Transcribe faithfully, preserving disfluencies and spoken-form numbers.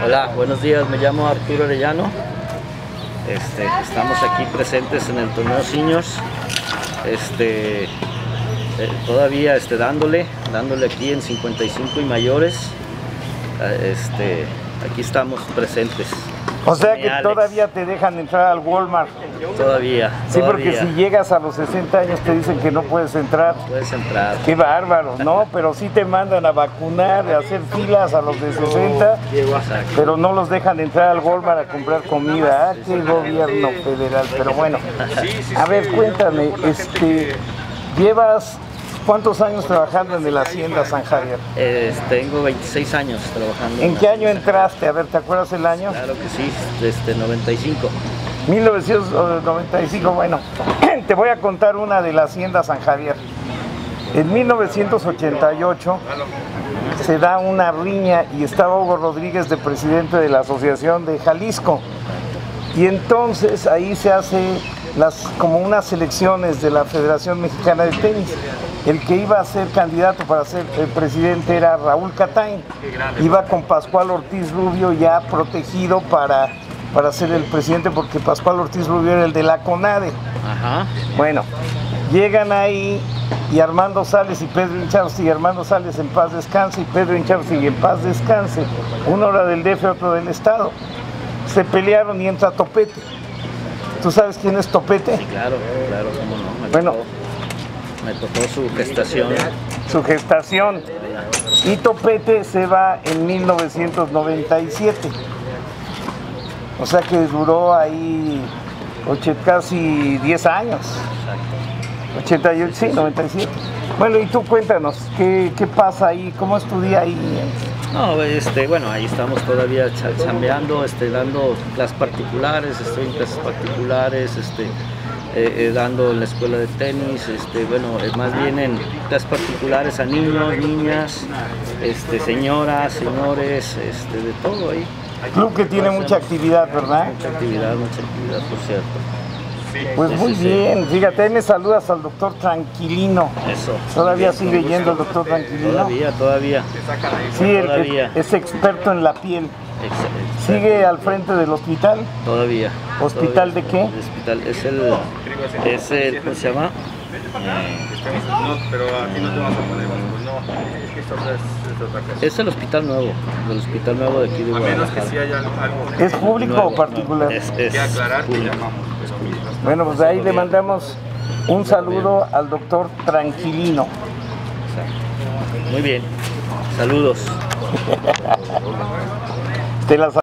Hola, buenos días, me llamo Arturo Arellano. Este, estamos aquí presentes en el torneo Seniors. Este, eh, todavía este, dándole, dándole aquí en cincuenta y cinco y mayores. Este, aquí estamos presentes. O sea que todavía te dejan entrar al Walmart. Todavía. Sí, todavía. Porque si llegas a los sesenta años te dicen que no puedes entrar. No puedes entrar. Qué bárbaro, ¿no? Pero sí te mandan a vacunar, a hacer filas a los de sesenta, pero no los dejan entrar al Walmart a comprar comida. Ah, qué gobierno federal. Pero bueno, a ver, cuéntame, este, llevas ¿cuántos años trabajando en la Hacienda San Javier? Eh, tengo veintiséis años trabajando. ¿En qué año entraste? A ver, ¿te acuerdas el año? Claro que sí, desde noventa y cinco. mil novecientos noventa y cinco, bueno, te voy a contar una de la Hacienda San Javier. En mil novecientos ochenta y ocho se da una riña y estaba Hugo Rodríguez de presidente de la Asociación de Jalisco. Y entonces ahí se hace las, como unas elecciones de la Federación Mexicana de Tenis. El que iba a ser candidato para ser el presidente era Raúl Catain. Iba con Pascual Ortiz Rubio ya protegido para, para ser el presidente, porque Pascual Ortiz Rubio era el de la CONADE. Ajá. Bueno, llegan ahí y Armando Sales y Pedro Inchausti, y Armando Sales en paz descanse y Pedro Inchausti en paz descanse, uno era del D F, otro del Estado. Se pelearon y entra Topete. ¿Tú sabes quién es Topete? Sí, claro, claro, cómo no. Me bueno, tocó, me tocó su gestación. Su gestación. Y Topete se va en mil novecientos noventa y siete. O sea que duró ahí ocho, casi diez años. Exacto. ochenta y ocho, sí, noventa y siete. Bueno, y tú cuéntanos, ¿qué, qué pasa ahí? ¿Cómo estudia ahí? No, este, bueno, ahí estamos todavía chambeando, este, dando clases particulares, estoy en clases particulares, este, eh, eh, dando en la escuela de tenis, este, bueno, eh, más bien en clases particulares a niños, niñas, este, señoras, señores, este, de todo ahí. Club que tiene mucha actividad, ¿verdad? Mucha actividad, mucha actividad, por cierto. Pues muy bien, fíjate, ahí me saludas al doctor Tranquilino. Eso. ¿Todavía sigue yendo el doctor Tranquilino? Todavía, todavía. Sí, él, todavía. es experto en la piel. Excelente. ¿Sigue al frente del hospital? Todavía. ¿Hospital todavía. de qué? El hospital es el, es el, ¿cómo se llama? No, pero aquí no te vamos a poner, no, es que esto es, es otra cosa. Es el hospital nuevo, el hospital nuevo de aquí de Guadalajara. A menos que sí haya algo. ¿Es público nuevo, o particular? Es, es que aclarar que público. llamamos, es público. Bueno, pues de ahí le mandamos un saludo al doctor Tranquilino. Muy bien, saludos. Te las